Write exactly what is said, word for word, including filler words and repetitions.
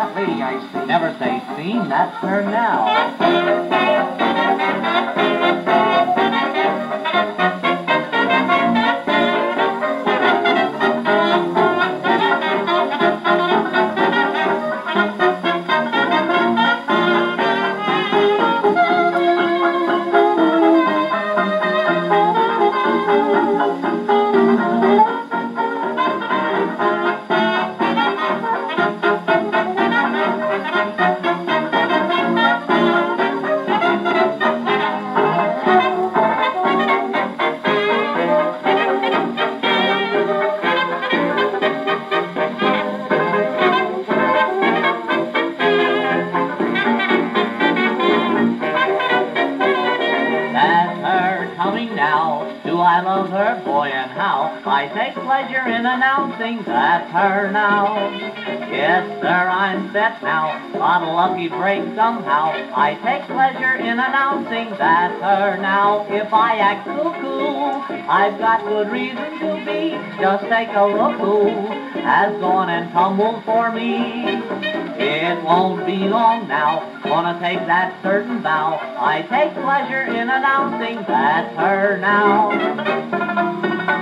that lady I see. Never say seen, that's her now. Now, do I love her, boy, and how? I take pleasure in announcing that's her now. Yes, sir, I'm set now, on a lucky break somehow. I take pleasure in announcing that's her now. If I act cuckoo, I've got good reason to be. Just take a look who has gone and tumbled for me. It won't be long now, gonna take that certain vow. I take pleasure in announcing that's her now.